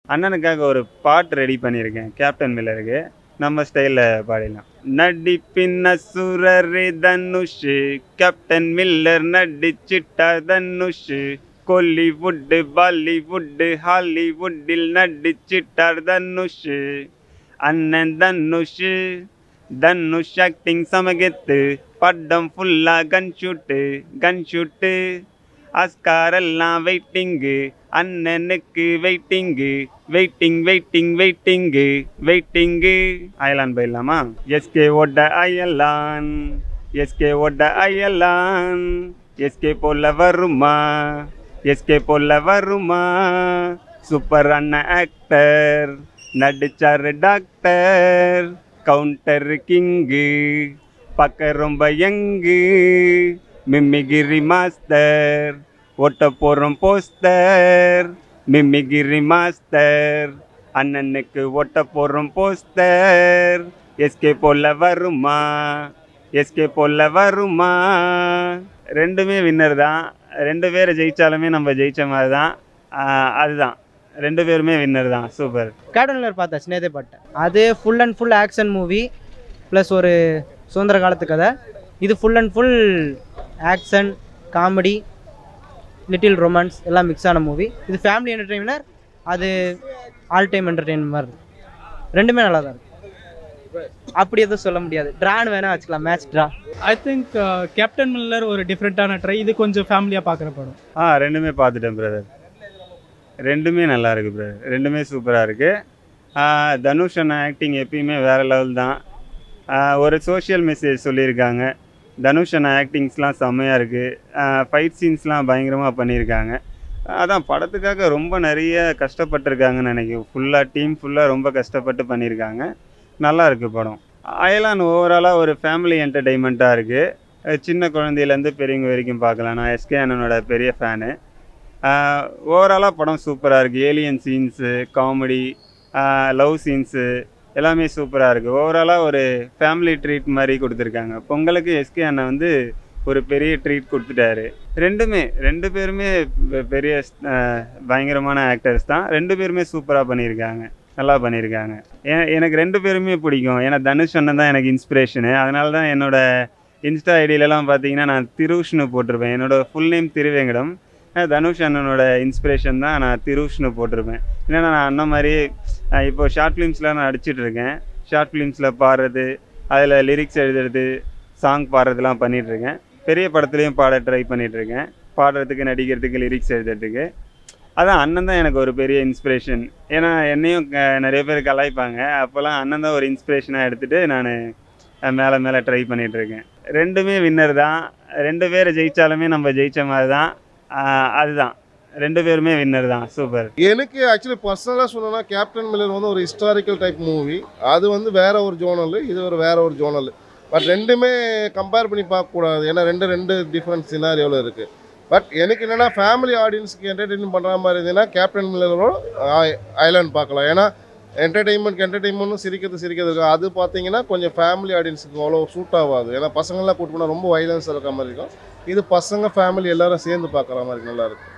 அண்ணனுக்காக ஒரு பாட்டு ரெடி பண்ணியிருக்கேன் கேப்டன் மில்லருக்கு. நம்ம ஸ்டைலில் பாடிடலாம். நடிப்பின் அசுரரே தனுஷ், கேப்டன் மில்லர் நடிச்சிட்டார் தனுஷ், கோலிவுட் பாலிவுட் ஹாலிவுட்டில் நடிச்சிட்டார் தனுஷ். அண்ணன் தனுஷ் தனுஷ் ஆக்டிங் சமகெத்து, படம் ஃபுல்லா கன் ஷூட்டு. ஆஸ்கார் எல்லாம் வெயிட்டிங்கு, அண்ணனுக்கு வெயிட்டிங்கு. அயலான் போயிடலாமா? எஸ்கே ஓட அயலான், எஸ்கே ஓட அயலான், எஸ்கே போல வருமா, சூப்பர் அண்ணன் ஆக்டர், நடிச்சாரு டாக்டர், கவுண்டர் கிங்கு, பக்க ரொம்ப யங்கு, மிமிகிரி மாஸ்டர், ஓட்ட போகிறோம் போஸ்டர், மிமிகிரி மாஸ்டர், அண்ணனுக்கு ஓட்ட போகிறோம் போஸ்டர். எஸ்கே போல வருமா. ரெண்டுமே வின்னர் தான். 2 பேரை ஜெயித்தாலுமே நம்ம ஜெயித்த மாதிரி தான். அதுதான், 2 பேருமே வின்னர் தான். சூப்பர். கேப்டன் மில்லர் பார்த்தாச்சு, நேதே பாட்டேன். அது full and full action movie plus ஒரு சுதந்திர காலத்து கதை. இது full and full action, comedy, little romance எல்லாம் மிக்ஸ் ஆன மூவி. இது ஃபேமிலி என்டர்டெயினர், அது ஆல் டைம் என்டர்டெயின்மெண்ட் மாதிரி. ரெண்டுமே நல்லா தான் இருக்குது. அப்படி எதுவும் சொல்ல முடியாது. ட்ரான்னு வேணால் வச்சுக்கலாம், match draw. I think captain Miller ஒரு டிஃப்ரெண்ட்டான ட்ரை. இது கொஞ்சம் ஃபேமிலியாக பார்க்குற படம். ரெண்டுமே பார்த்துட்டேன் பிரதர். ரெண்டுமே நல்லா இருக்குது பிரதர். ரெண்டுமே சூப்பராக இருக்குது. தனுஷ் அண்ணா ஆக்டிங் எப்பயுமே வேறு லெவல் தான். ஒரு சோஷியல் மெசேஜ் சொல்லியிருக்காங்க. தனுஷ் அண்ணா ஆக்டிங்ஸ்லாம் செம்மையாக இருக்குது. ஃபைட் சீன்ஸ்லாம் பயங்கரமாக பண்ணியிருக்காங்க. அதான் படத்துக்காக ரொம்ப நிறைய கஷ்டப்பட்டுருக்காங்கன்னு நினைக்கிறேன். டீம் ஃபுல்லாக ரொம்ப கஷ்டப்பட்டு பண்ணியிருக்காங்க. நல்லா இருக்குது படம். அயலான் ஓவராலாக ஒரு ஃபேமிலி என்டர்டெயின்மெண்ட்டாக இருக்குது. சின்ன குழந்தையிலேருந்து பெரியவங்க வரைக்கும் பார்க்கலாம். நான் எஸ்கே அண்ணனோட பெரிய ஃபேனு. ஓவராலாக படம் சூப்பராக இருக்குது. Alien scenes, comedy, love scenes எல்லாமே சூப்பராக இருக்குது. ஓவராலாக ஒரு ஃபேமிலி ட்ரீட் மாதிரி கொடுத்துருக்காங்க. பொங்கலுக்கு எஸ்கே அண்ணன் வந்து ஒரு பெரிய ட்ரீட் கொடுத்துட்டாரு. ரெண்டு பேருமே பெரிய பயங்கரமான ஆக்டர்ஸ் தான். 2 பேருமே சூப்பராக பண்ணியிருக்காங்க, நல்லா பண்ணியிருக்காங்க. எனக்கு 2 பேருமே பிடிக்கும். ஏன்னா தனுஷ் அண்ணன் தான் எனக்கு இன்ஸ்பிரேஷனு. அதனால தான் என்னோடய இன்ஸ்டா ஐடியிலலாம் பார்த்தீங்கன்னா நான் திருஷ்னு போட்டிருப்பேன். என்னோடய ஃபுல் நேம் திருவேங்கடம். தனுஷ் அண்ணனோட இன்ஸ்பிரேஷன் தான் நான் திருஷ்னு போட்டிருப்பேன். இல்லைன்னா நான் அண்ணன் மாதிரி இப்போது ஷார்ட் ஃபிலிம்ஸ்லாம் நான் நடிச்சிட்ருக்கேன். ஷார்ட் ஃபிலிம்ஸில் பாடுறது, அதில் லிரிக்ஸ் எழுதுறது, சாங் பாடுறதுலாம் பண்ணிகிட்ருக்கேன். பெரிய படத்துலேயும் பாட ட்ரை பண்ணிகிட்ருக்கேன். பாடுறதுக்கு, நடிக்கிறதுக்கு, லிரிக்ஸ் எழுதுறதுக்கு. அதான் அண்ணன் தான் எனக்கு ஒரு பெரிய இன்ஸ்பிரேஷன். ஏன்னா என்னையும் நிறைய பேர் கலாய்ப்பாங்க. அப்போல்லாம் அண்ணன் தான் ஒரு இன்ஸ்பிரேஷனாக எடுத்துகிட்டு நான் மேலே ட்ரை பண்ணிகிட்ருக்கேன். ரெண்டுமே வின்னர் தான். 2 பேரை ஜெயித்தாலுமே நம்ம ஜெயித்த மாதிரி தான். அதுதான், 2 பேருமே வின்னர் தான். சூப்பர். எனக்கு ஆக்சுவலி பர்சனலாக சொல்லணும்னா கேப்டன் மில்லர் வந்து ஒரு ஹிஸ்டாரிக்கல் டைப் மூவி. அது வந்து வேற ஒரு ஜோனல், இது வேற ஒரு ஜோனல். பட் ரெண்டுமே கம்பேர் பண்ணி பார்க்கக்கூடாது. ஏன்னா ரெண்டு டிஃப்ரெண்ட் சினாரியோவில் இருக்குது. பட் எனக்கு என்னென்னா ஃபேமிலி ஆடியன்ஸுக்கு என்டர்டெயின் பண்ணுற மாதிரி இருந்ததுன்னா கேப்டன் மில்லரோட அயலான் பார்க்கலாம். ஏன்னா என்டர்டெயின்மெண்ட்டும் சிரிக்கிறது இருக்கும். அது பார்த்தீங்கன்னா கொஞ்சம் ஃபேமிலி ஆடியன்ஸுக்கு அவ்வளோ சூட் ஆகாது. ஏன்னா பசங்கள்லாம் கூட்டு போனால் ரொம்ப வைலன்ஸாக இருக்க மாதிரி இருக்கும். இது பசங்க ஃபேமிலி எல்லாரும் சேர்ந்து பார்க்குற மாதிரி நல்லாயிருக்கும்.